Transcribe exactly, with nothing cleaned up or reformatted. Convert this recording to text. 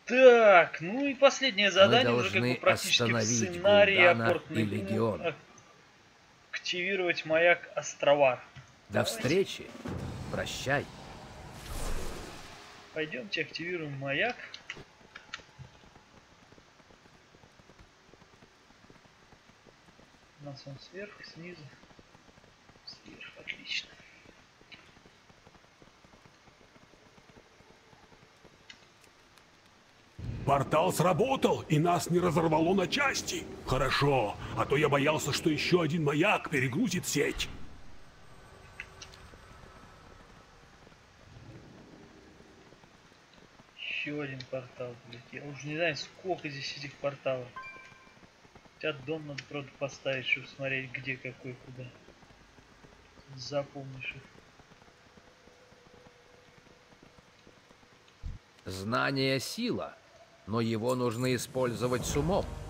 Так, ну и последнее Мы задание уже как бы должны практически в остановить сценарии Гул'дана апортный и Легион. активировать маяк острова. До Давайте. встречи. Прощай. Пойдемте активируем маяк. У нас он сверху, снизу. Сверху, отлично. Портал сработал, и нас не разорвало на части. Хорошо, а то я боялся, что еще один маяк перегрузит сеть. Еще один портал, блядь. Я уже не знаю, сколько здесь этих порталов. Хотя дом надо, правда, поставить, чтобы смотреть, где какой, куда. Запомнишь их. Знание — сила, но его нужно использовать с умом.